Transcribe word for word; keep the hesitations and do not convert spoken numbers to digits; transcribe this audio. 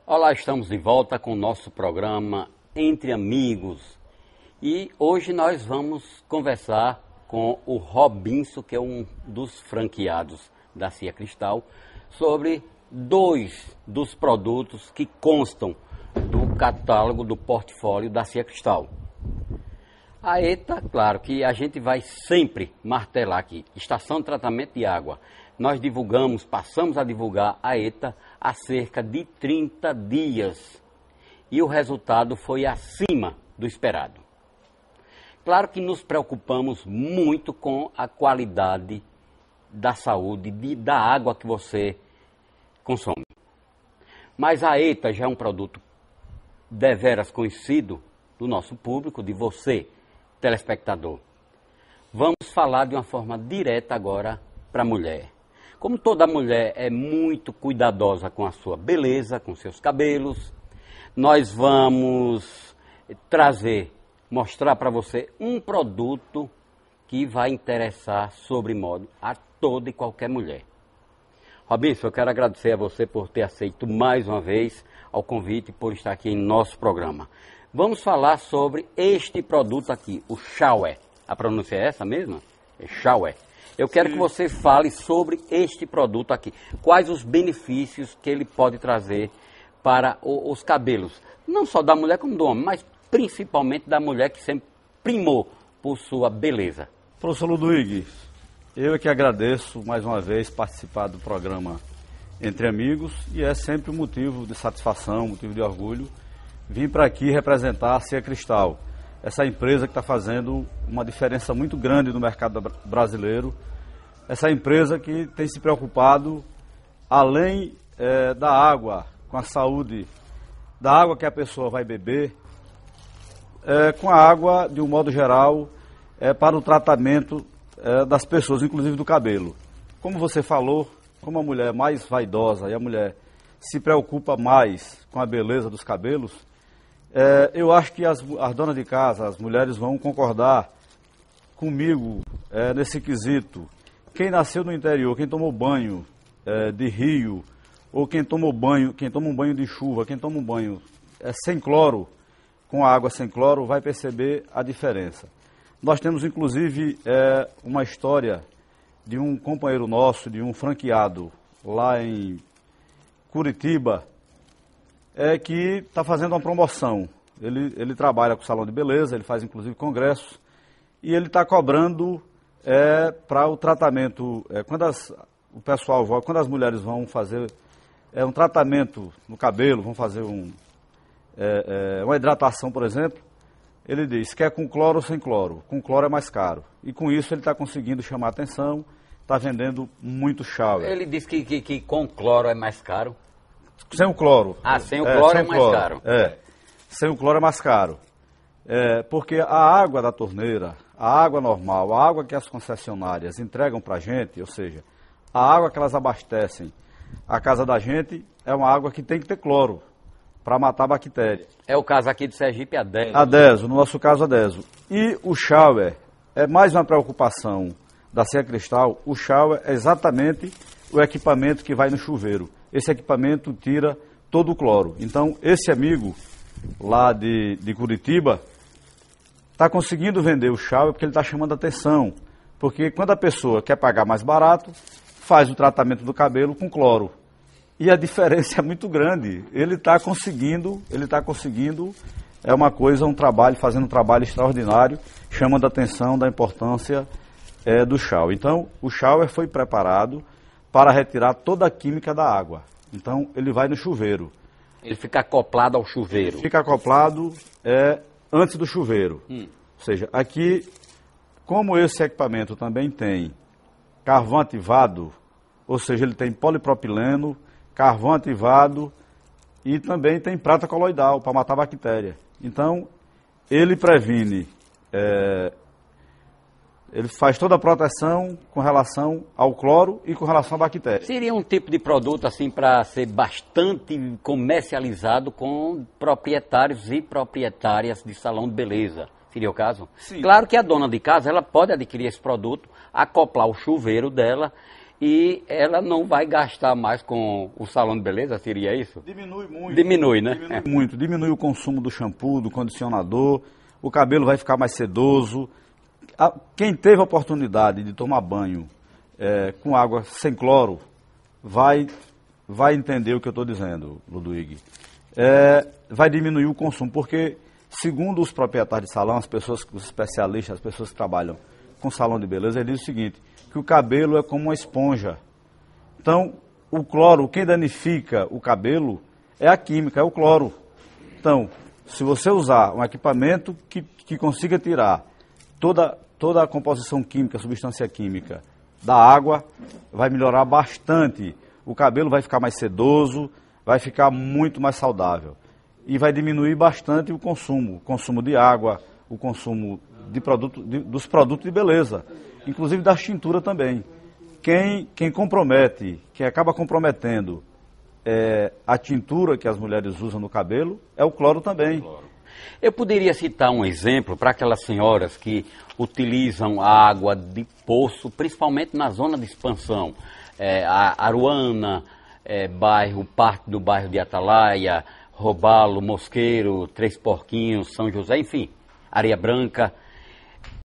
Olá, estamos de volta com o nosso programa Entre Amigos e hoje nós vamos conversar com o Robinson, que é um dos franqueados da Cia Cristal, sobre dois dos produtos que constam do catálogo do portfólio da Cia Cristal. A ETA, claro que a gente vai sempre martelar aqui, estação de tratamento de água. Nós divulgamos, passamos a divulgar a ETA há cerca de trinta dias e o resultado foi acima do esperado. Claro que nos preocupamos muito com a qualidade da saúde, de, da água que você consome. Mas a ETA já é um produto deveras conhecido do nosso público, de você, telespectador. Vamos falar de uma forma direta agora para a mulher. Como toda mulher é muito cuidadosa com a sua beleza, com seus cabelos, nós vamos trazer, mostrar para você um produto que vai interessar sobremodo a toda e qualquer mulher. Robinson, eu quero agradecer a você por ter aceito mais uma vez ao convite e por estar aqui em nosso programa. Vamos falar sobre este produto aqui, o Shower. A pronúncia é essa mesma? É Shower. Eu quero Sim. que você fale sobre este produto aqui. Quais os benefícios que ele pode trazer para o, os cabelos. Não só da mulher como do homem, mas principalmente da mulher que sempre primou por sua beleza. Professor Ludwig, eu é que agradeço mais uma vez participar do programa Entre Amigos e é sempre um motivo de satisfação, motivo de orgulho vim para aqui representar a Cia Cristal, essa empresa que está fazendo uma diferença muito grande no mercado brasileiro, essa empresa que tem se preocupado, além é, da água, com a saúde, da água que a pessoa vai beber, é, com a água, de um modo geral, é, para o tratamento é, das pessoas, inclusive do cabelo. Como você falou, como a mulher é mais vaidosa e a mulher se preocupa mais com a beleza dos cabelos, É, eu acho que as, as donas de casa, as mulheres vão concordar comigo é, nesse quesito. Quem nasceu no interior, quem tomou banho é, de rio, ou quem tomou banho, quem toma um banho de chuva, quem toma um banho é, sem cloro, com água sem cloro, vai perceber a diferença. Nós temos inclusive é, uma história de um companheiro nosso, de um franqueado lá em Curitiba, é que está fazendo uma promoção. Ele, ele trabalha com salão de beleza, ele faz inclusive congressos, e ele está cobrando é, para o tratamento, é, quando as, o pessoal, quando as mulheres vão fazer é, um tratamento no cabelo, vão fazer um, é, é, uma hidratação, por exemplo, ele diz, quer com cloro ou sem cloro? Com cloro é mais caro. E com isso ele está conseguindo chamar a atenção, está vendendo muito shower. Ele diz que, que, que com cloro é mais caro. Sem o cloro. Ah, sem o cloro é, é mais cloro. caro. É, sem o cloro é mais caro. É, porque a água da torneira, a água normal, a água que as concessionárias entregam para a gente, ou seja, a água que elas abastecem a casa da gente, é uma água que tem que ter cloro para matar a bactéria. É o caso aqui de Sergipe, a Deso. A Deso, no nosso caso a Deso. E o shower é mais uma preocupação da Cia Cristal. O shower é exatamente o equipamento que vai no chuveiro. Esse equipamento tira todo o cloro. Então, esse amigo lá de, de Curitiba está conseguindo vender o shower porque ele está chamando a atenção. Porque quando a pessoa quer pagar mais barato, faz o tratamento do cabelo com cloro. E a diferença é muito grande. Ele está conseguindo, ele está conseguindo, é uma coisa, um trabalho, fazendo um trabalho extraordinário, chamando a atenção da importância é, do shower. Então, o shower foi preparado para retirar toda a química da água. Então, ele vai no chuveiro. Ele fica acoplado ao chuveiro. Fica acoplado é, antes do chuveiro. Hum. Ou seja, aqui, como esse equipamento também tem carvão ativado, ou seja, ele tem polipropileno, carvão ativado e também tem prata coloidal para matar a bactéria. Então, ele previne... É, ele faz toda a proteção com relação ao cloro e com relação à bactéria. Seria um tipo de produto assim para ser bastante comercializado com proprietários e proprietárias de salão de beleza. Seria o caso? Sim. Claro que a dona de casa ela pode adquirir esse produto, acoplar o chuveiro dela e ela não vai gastar mais com o salão de beleza, seria isso? Diminui muito. Diminui, né? Diminui é. muito. Diminui o consumo do shampoo, do condicionador, o cabelo vai ficar mais sedoso. Quem teve a oportunidade de tomar banho é, com água sem cloro, vai, vai entender o que eu estou dizendo, Ludwig. É, vai diminuir o consumo, porque, segundo os proprietários de salão, as pessoas, os especialistas, as pessoas que trabalham com salão de beleza, eles dizem o seguinte, que o cabelo é como uma esponja. Então, o cloro, quem danifica o cabelo é a química, é o cloro. Então, se você usar um equipamento que, que consiga tirar toda, toda a composição química, substância química da água, vai melhorar bastante. O cabelo vai ficar mais sedoso, vai ficar muito mais saudável. E vai diminuir bastante o consumo, o consumo de água, o consumo de produto, de, dos produtos de beleza, inclusive da tintura também. Quem, quem compromete, quem acaba comprometendo é, a tintura que as mulheres usam no cabelo, é o cloro também. Eu poderia citar um exemplo para aquelas senhoras que utilizam a água de poço, principalmente na zona de expansão. É, a Aruana, é, bairro, parte do bairro de Atalaia, Robalo, Mosqueiro, Três Porquinhos, São José, enfim, Areia Branca.